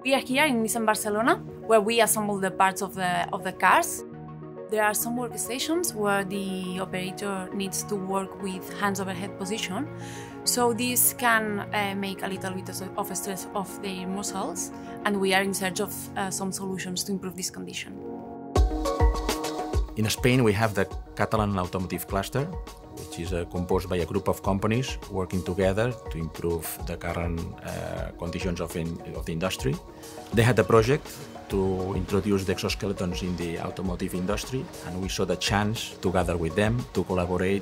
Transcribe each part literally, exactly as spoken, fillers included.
We are here in Nissan Barcelona, where we assemble the parts of the, of the cars. There are some workstations where the operator needs to work with hands over head position, so this can uh, make a little bit of stress of their muscles, and we are in search of uh, some solutions to improve this condition. In Spain, we have the Catalan Automotive Cluster, which is uh, composed by a group of companies working together to improve the current uh, conditions of, in, of the industry. They had a project to introduce the exoskeletons in the automotive industry, and we saw the chance to gather with them, to collaborate.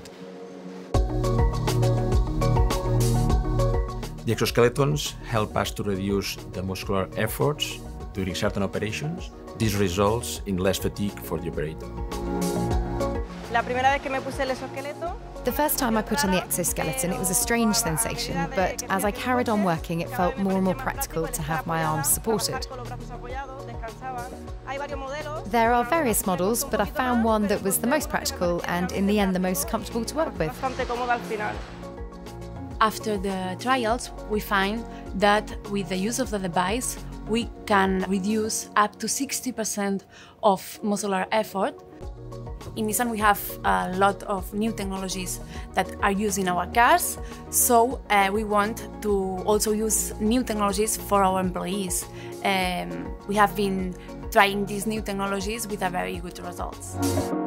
The exoskeletons help us to reduce the muscular efforts during certain operations. This results in less fatigue for the operator. The first time I put on the exoskeleton, it was a strange sensation, but as I carried on working, it felt more and more practical to have my arms supported. There are various models, but I found one that was the most practical and, in the end, the most comfortable to work with. After the trials, we find that with the use of the device, we can reduce up to sixty percent of muscular effort. In Nissan, we have a lot of new technologies that are used in our cars, so uh, we want to also use new technologies for our employees. Um, we have been trying these new technologies with a very good results.